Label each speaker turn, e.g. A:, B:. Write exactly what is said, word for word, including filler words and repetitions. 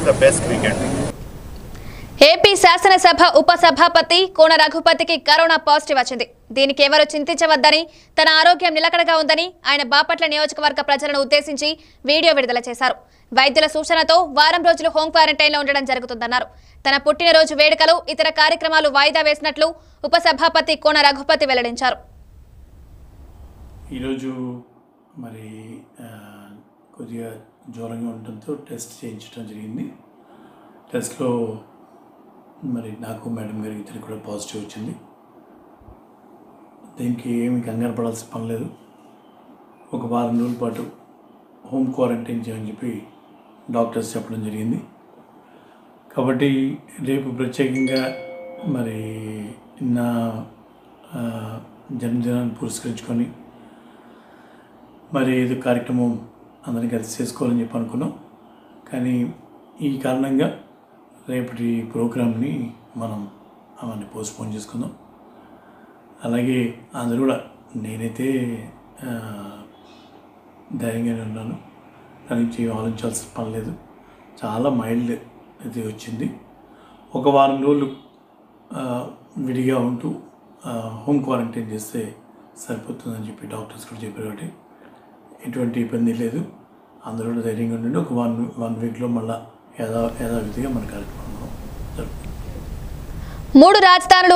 A: the best weekend.
B: AP శాసనసభ ఉపసభాపతి కోన రఘుపతికి corona positive వచ్చింది. దీనికి ఎవరు చింతించవద్దని, తన ఆరోగ్యం నిలకడగా ఉందని ఆయన బాపట్ల నియోజకవర్గ ప్రజలను ఉద్దేశించి వీడియో విడుదల చేశారు. వైద్యుల సూచనతో వారం రోజులు హోం క్వారంటైన్లో ఉండడం జరుగుతుందన్నారు. తన పుట్టినరోజు వేడుకలు, ఇతర కార్యక్రమాలు వాయిదా వేసినట్లు ఉపసభాపతి కోన రఘుపతి వెల్లడించారు.
C: ఈరోజు మరి కొద్దిగా జ్వరంగా ఉండడంతో టెస్ట్ చేయించడం జరిగింది. టెస్ట్లో మరి నాకు మేడం గారికి ఇద్దరికి కూడా పాజిటివ్ వచ్చింది. దీనికి ఏమి కంగారు పడాల్సిన పని లేదు. ఒక వారం రోజుల పాటు హోమ్ క్వారంటైన్ చేయమని చెప్పి డాక్టర్స్ చెప్పడం జరిగింది. కాబట్టి రేపు ప్రత్యేకంగా మరి నా జన్మదినాన్ని పురస్కరించుకొని మరి ఏదో కార్యక్రమం అందరినీ కలిసి చేసుకోవాలని చెప్పి అనుకున్నాం. కానీ ఈ కారణంగా రేపటి ప్రోగ్రామ్ని మనం అవన్నీ పోస్ట్పోన్ చేసుకుందాం. అలాగే అందరూ కూడా, నేనైతే ధైర్యంగానే ఉన్నాను. దాని నుంచి ఆలోచించాల్సిన పని లేదు. చాలా మైల్డ్ అయితే వచ్చింది. ఒక వారం రోజులు విడిగా ఉంటూ హోమ్ క్వారంటైన్ చేస్తే సరిపోతుందని చెప్పి డాక్టర్స్ కూడా చెప్పారు. కాబట్టి ఎటువంటి ఇబ్బంది లేదు. అందరూ కూడా ధైర్యంగా ఉండండి. ఒక వన్ వన్ వీక్లో మళ్ళీ యథా యథావిధిగా మన కార్యక్రమం జరుగుతుంది.
B: మూడు రాజధానులు